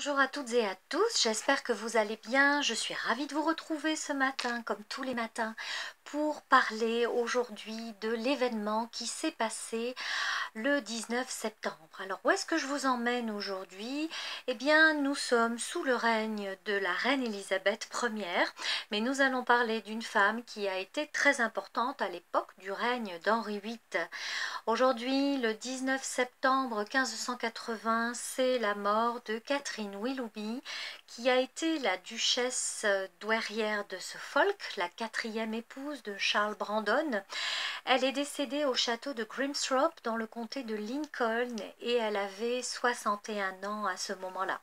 Bonjour à toutes et à tous, j'espère que vous allez bien. Je suis ravie de vous retrouver ce matin, comme tous les matins, pour parler aujourd'hui de l'événement qui s'est passé le 19 septembre. Alors, où est-ce que je vous emmène aujourd'hui? Eh bien, nous sommes sous le règne de la reine Élisabeth Ière, mais nous allons parler d'une femme qui a été très importante à l'époque du règne d'Henri VIII. Aujourd'hui, le 19 septembre 1580, c'est la mort de Catherine Willoughby, qui a été la duchesse douairière de Suffolk, la quatrième épouse de Charles Brandon. Elle est décédée au château de Grimsthorpe dans le comté de Lincoln et elle avait 61 ans à ce moment-là.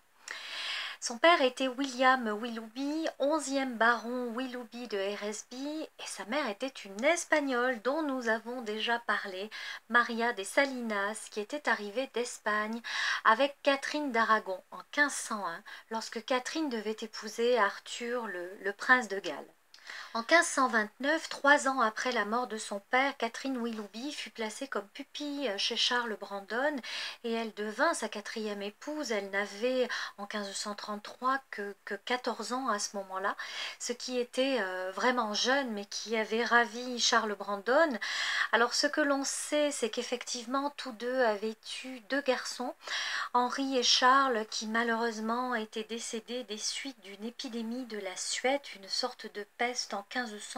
Son père était William Willoughby, 11e baron Willoughby de Eresby, et sa mère était une Espagnole dont nous avons déjà parlé, Maria de Salinas, qui était arrivée d'Espagne avec Catherine d'Aragon en 1501, lorsque Catherine devait épouser Arthur, le prince de Galles. En 1529, 3 ans après la mort de son père, Catherine Willoughby fut placée comme pupille chez Charles Brandon et elle devint sa quatrième épouse. Elle n'avait en 1533 que 14 ans à ce moment-là, ce qui était vraiment jeune mais qui avait ravi Charles Brandon. Alors ce que l'on sait, c'est qu'effectivement tous deux avaient eu 2 garçons, Henri et Charles, qui malheureusement étaient décédés des suites d'une épidémie de la Suède, une sorte de peste en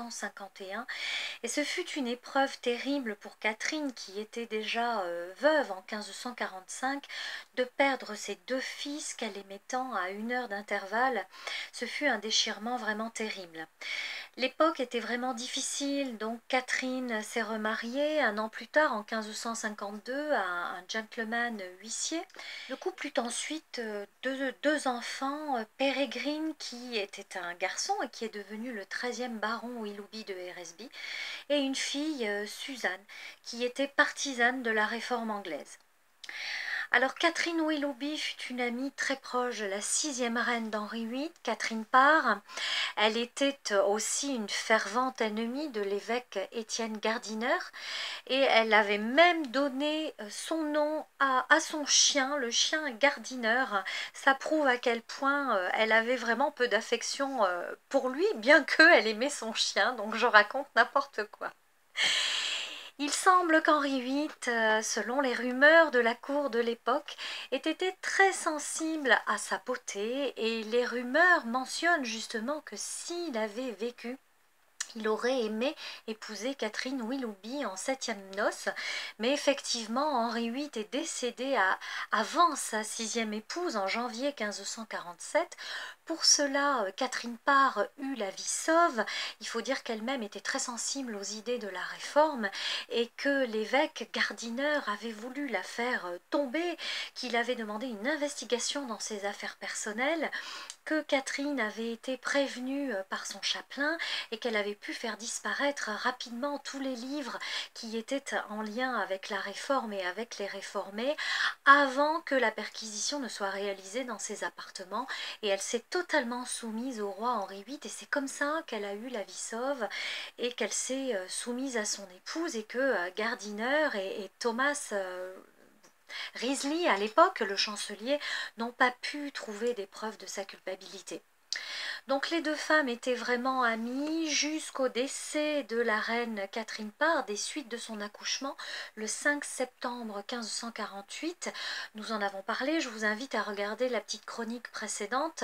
1551. Et ce fut une épreuve terrible pour Catherine, qui était déjà veuve en 1545, de perdre ses 2 fils qu'elle aimait tant à 1 heure d'intervalle. Ce fut un déchirement vraiment terrible. L'époque était vraiment difficile, donc Catherine s'est remariée 1 an plus tard, en 1552, à un gentleman huissier. Le couple eut ensuite deux enfants, Peregrine, qui était un garçon et qui est devenu le 13e baron Willoughby de Eresby, et une fille, Suzanne, qui était partisane de la réforme anglaise. Alors Catherine Willoughby fut une amie très proche de la 6e reine d'Henri VIII, Catherine Parr. Elle était aussi une fervente ennemie de l'évêque Étienne Gardiner et elle avait même donné son nom à son chien, le chien Gardiner. Ça prouve à quel point elle avait vraiment peu d'affection pour lui, bien qu'elle aimait son chien, donc je raconte n'importe quoi. Il semble qu'Henri VIII, selon les rumeurs de la cour de l'époque, ait été très sensible à sa beauté et les rumeurs mentionnent justement que s'il avait vécu, il aurait aimé épouser Catherine Willoughby en 7e noces, mais effectivement Henri VIII est décédé avant sa 6e épouse en janvier 1547. Pour cela, Catherine Parr eut la vie sauve. Il faut dire qu'elle-même était très sensible aux idées de la réforme et que l'évêque Gardiner avait voulu la faire tomber, qu'il avait demandé une investigation dans ses affaires personnelles, que Catherine avait été prévenue par son chapelain et qu'elle avait pu faire disparaître rapidement tous les livres qui étaient en lien avec la réforme et avec les réformés avant que la perquisition ne soit réalisée dans ses appartements, et elle s'est totalement soumise au roi Henri VIII et c'est comme ça qu'elle a eu la vie sauve et qu'elle s'est soumise à son épouse et que Gardiner et Thomas Wriothesley, à l'époque, le chancelier, n'ont pas pu trouver des preuves de sa culpabilité. Donc les 2 femmes étaient vraiment amies jusqu'au décès de la reine Catherine Parr des suites de son accouchement le 5 septembre 1548. Nous en avons parlé, je vous invite à regarder la petite chronique précédente.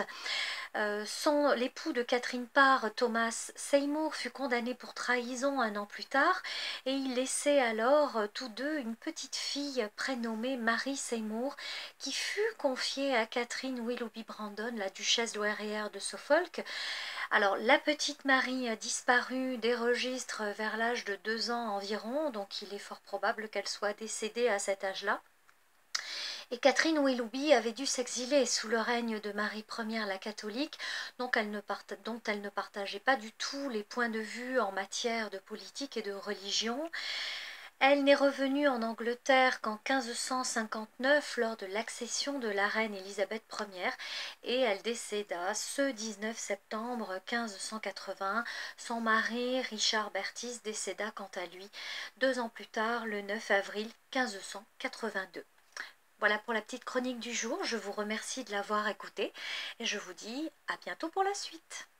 L'époux de Catherine Parr, Thomas Seymour, fut condamné pour trahison 1 an plus tard et il laissait alors tous deux une petite fille prénommée Mary Seymour qui fut confiée à Catherine Willoughby Brandon, la duchesse douairière de Suffolk. Alors la petite Marie a disparu des registres vers l'âge de 2 ans environ, donc il est fort probable qu'elle soit décédée à cet âge-là. Et Catherine Willoughby avait dû s'exiler sous le règne de Marie Ière la catholique, dont elle ne partageait pas du tout les points de vue en matière de politique et de religion. Elle n'est revenue en Angleterre qu'en 1559 lors de l'accession de la reine Élisabeth Ière et elle décéda ce 19 septembre 1580. Son mari Richard Bertis décéda quant à lui 2 ans plus tard, le 9 avril 1582. Voilà pour la petite chronique du jour. Je vous remercie de l'avoir écoutée et je vous dis à bientôt pour la suite.